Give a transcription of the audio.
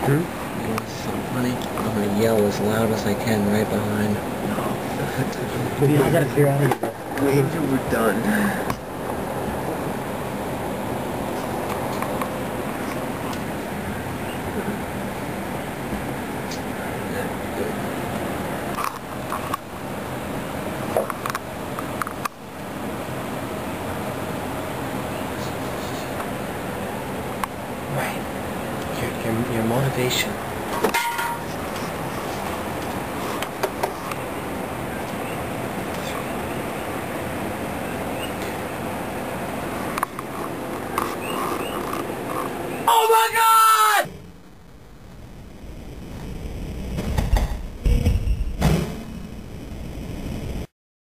Hmm? You know, it's so funny. I'm gonna yell as loud as I can right behind. No. I gotta figure out how to do that. Wait until we're done. Right. Your motivation